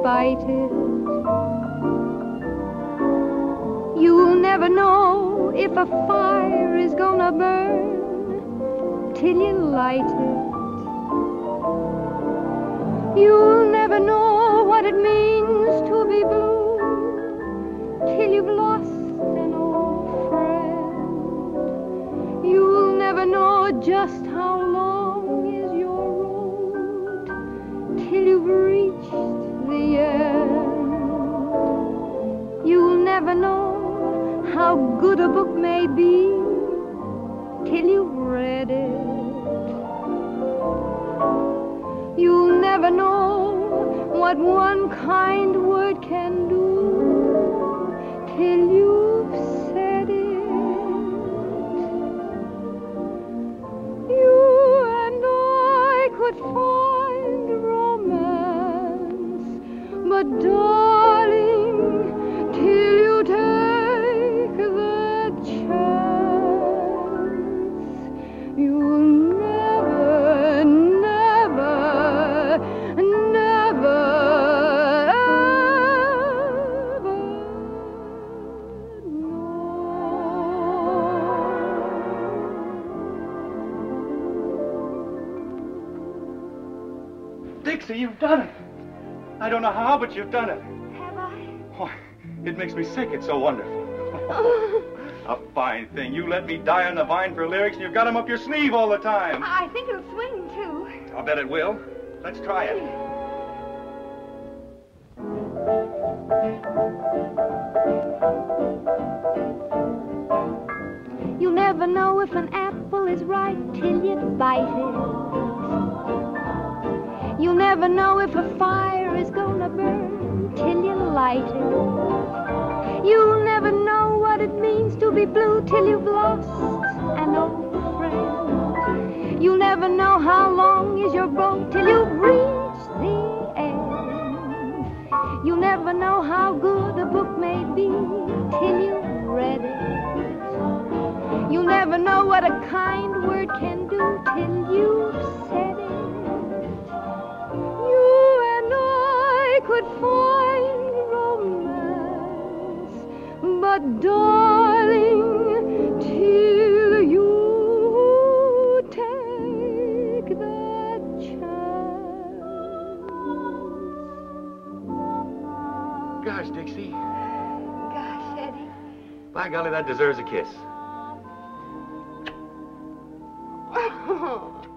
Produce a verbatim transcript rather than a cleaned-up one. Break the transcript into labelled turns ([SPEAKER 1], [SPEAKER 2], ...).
[SPEAKER 1] fight it. You'll never know if a fire is gonna burn till you light it. You'll never know what it means to be blue till you've lost an old friend. You'll never know just how long is your road till you've reached the end. You'll never know how good a book may be till you've read it. You'll never know what one kind word can do till you've said it. You and I could find romance, but darling, till you take that chance, you'll never, never, never, ever know.
[SPEAKER 2] Dixie, you've done it. I don't know how, but you've done it.
[SPEAKER 1] Have I?
[SPEAKER 2] Oh, it makes me sick. It's so wonderful. A fine thing. You let me die on the vine for lyrics, and you've got them up your sleeve all the time.
[SPEAKER 1] I think it'll swing, too.
[SPEAKER 2] I'll bet it will. Let's try it.
[SPEAKER 1] You'll never know if an apple is ripe till you bite it. You'll never know if a fire is gonna burn till you light it. You'll never know what it means to be blue till you've lost an old friend. You'll never know how long is your boat till you've reached the end. You'll never know how good a book may be till you've read it. You'll never know what a kind word can do till you've said it. You and I could find romance, but darling, till you take that chance.
[SPEAKER 2] Gosh, Dixie.
[SPEAKER 1] Gosh, Eddie.
[SPEAKER 2] By golly, that deserves a kiss.
[SPEAKER 1] Oh.